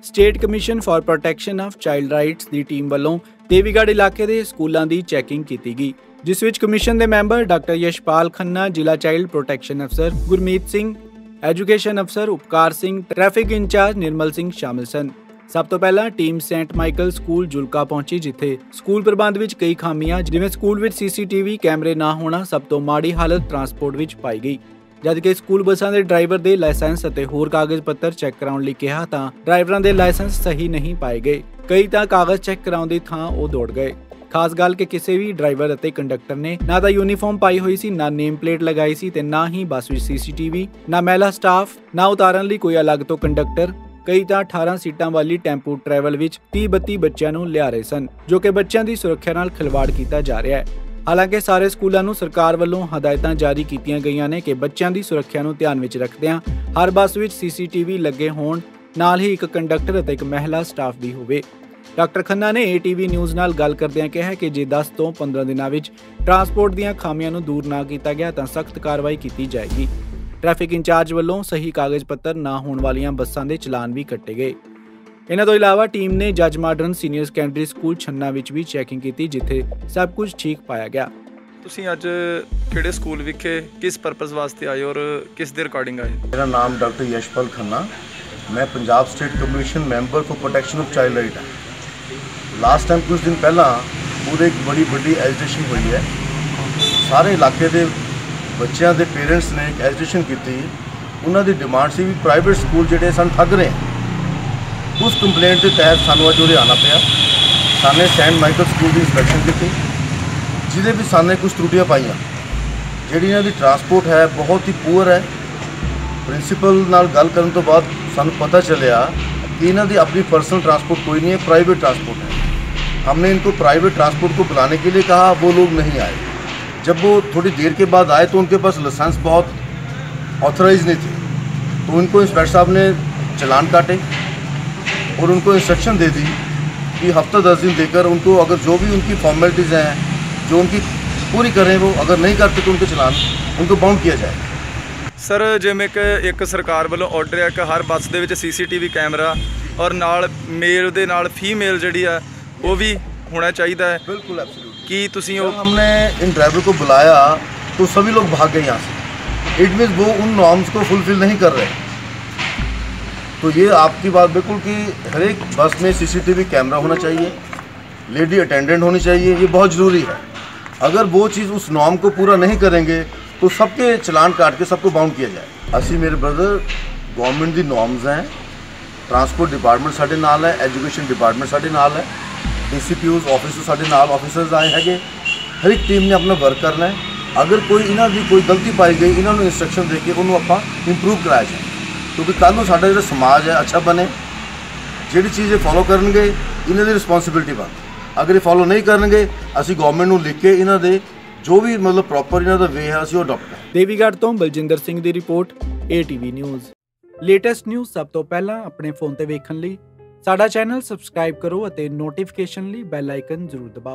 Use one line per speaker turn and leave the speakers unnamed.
State commission for protection of child rights की team वालों देवीगढ़ इलाके के स्कूलों की चैकिंग की गई, जिस विच कमीशन के मैंबर डॉक्टर यशपाल खन्ना, जिला चाइल्ड प्रोटैक्शन अफसर गुरमीत सिंह, एजुकेशन अफसर उपकार सिंह, ट्रैफिक इंचार्ज निर्मल सिंह शामिल सन। सब तो पहला team saint Michael school Julka पहुंची, जिथे स्कूल प्रबंध विच कई खामियां जिवें स्कूल विच CCTV कैमरे ना होना सब तो माड़ी हालत ट्रांसपोर्ट विच पाई गई। जबकि स्कूल बसां दे ड्राइवर दे लाइसेंस अते होर कागज पत्तर चैक कराउण लई कहा तां ड्राइवरां दे लाइसेंस सही नहीं पाए गए। कई तां कागज चैक कराउण दी थां ओह दौड़ गए। खास गल कि किसी भी ड्राइवर अते कंडक्टर ने ना तां यूनीफॉर्म पाई हुई सी, ना नेम प्लेट लगाई सी ते ना ही बस विच CCTV, ना महिला स्टाफ, ना उतारन लई कोई अलग तो कंडक्टर। कई तां 18 सीटां वाली टैंपू ट्रैवल विच 30-32 बच्चों नूं लिया रहे सन, जो कि बच्चों की सुरक्षा नाल खिलवाड़ कीता जा रहा है। हालांकि सारे स्कूलों नूं सरकार वालों हदायतां जारी कीतियां गईयां ने कि बच्चों की सुरक्षा नूं ध्यान विच रखदिआं हर बस विच CCTV लगे होण, नाल ही एक कंडक्टर अते एक महिला स्टाफ भी होवे। डॉक्टर खन्ना ने ATV न्यूज़ नाल गल करदिआं कहा कि जे 10 ਤੋਂ 15 दिनां विच ट्रांसपोर्ट दीआं खामियां नूं दूर ना कीता गया तां सख्त कार्रवाई की जाएगी। ट्रैफिक इंचार्ज वालों सही कागज पत्तर ना होण वालियां बसां दे चलान भी कट्टे गए। इन्हां ਤੋਂ इलावा टीम ने जज modern senior secondary school Chhanna विच भी चैकिंग की, जिथे सब कुछ ठीक पाया गया।
ਤੁਸੀਂ ਅੱਜ ਕਿਹੜੇ ਸਕੂਲ ਵਿਖੇ किस पर्पज़ वास्ते आए और किस ਦੇ रिकॉर्डिंग आए?
मेरा नाम डॉक्टर यशपाल खन्ना, मैं Punjab state commission member for protection of child right है। लास्ट टाइम कुछ दिन पहला पूरे एक बड़ी एजिटेशन हुई है। सारे इलाके के बच्चों के पेरेंट्स ने एक एजिटेशन की, उन्होंने डिमांड सी भी प्राइवेट स्कूल जोड़े सन ठग रहे हैं। उस कंप्लेंट के तहत सानू अज उरे आना पिया। साने सेंट माइकल स्कूल की इंस्पैक्शन की, जिदे भी साने कुछ त्रुटियां पाइयां। जिहड़ी इन्हां दी ट्रांसपोर्ट है बहुत ही पुअर है। प्रिंसीपल नाल गल करन तो बाद सानू पता चलिया कि इन्हां दी अपनी पर्सनल ट्रांसपोर्ट कोई नहीं है, प्राइवेट ट्रांसपोर्ट है। हमने इनको प्राइवेट ट्रांसपोर्ट को बुलाने के लिए कहा, वो लोग नहीं आए। जब वो थोड़ी देर के बाद आए तो उनके पास लाइसेंस बहुत ऑथराइज नहीं थे, तो उनको इंस्पेक्टर साहब ने चलान काटे और उनको इंस्ट्रक्शन दे दी कि हफ्ता 10 दिन देकर उनको अगर जो भी उनकी फॉर्मेलिटीज़ हैं जो उनकी पूरी करें, वो अगर नहीं करते तो उनके चलान उनको बाउंड किया जाए।
सर जिवें कि एक सरकार वालों ऑर्डर है कि हर बस दे विच CCTV कैमरा और नाल मेल दे नाल फीमेल जिहड़ी है वो भी होना चाहिए है।
बिल्कुल एब्सोल्युटली।
कि तुसीं
हमने इन ड्राइवर को बुलाया तो सभी लोग भाग गए यहाँ से। इट मीन्स वो उन नॉर्म्स को फुलफिल नहीं कर रहे। तो ये आपकी बात बिल्कुल कि हर एक बस में CCTV कैमरा होना चाहिए, लेडी अटेंडेंट होनी चाहिए, ये बहुत ज़रूरी है। अगर वो चीज़ उस नॉर्म को पूरा नहीं करेंगे तो सबके चलान काट के सबको बाउंड किया जाए। असी मेरे ब्रदर गवर्नमेंट दी नॉर्म्स हैं, ट्रांसपोर्ट डिपार्टमेंट साडे नाल है, एजुकेशन डिपार्टमेंट साडे नाल है, ACPOs ऑफिसर साडे नाल ऑफिसर्स आए हैगे। हर एक टीम ने अपना वर्क करना है। अगर कोई इन्हां दी कोई गलती पाई गई, इन्होंने इंस्ट्रक्शन दे के उन्होंने आपां इंप्रूव कराया जाए, क्योंकि कल नूं साडा जिहड़ा समाज है अच्छा बने। जिहड़ी चीज़ फॉलो करनगे इन्हां दी रिस्पॉन्सिबिलिटी बनदी। अगर ये फॉलो नहीं करेंगे असी गवर्नमेंट को लिख के इन्हां दे जो भी मतलब प्रॉपर इन्हां दा वे है असी अडॉप्ट करें।
देवीगढ़ तो बलजिंदर सिंह की report, ATV news. Latest news सब तो पहला अपने फोन ते वेखण लई साडा चैनल सबसक्राइब करो अते नोटिफिकेशन लई बैल आइकन जरूर दबाओ।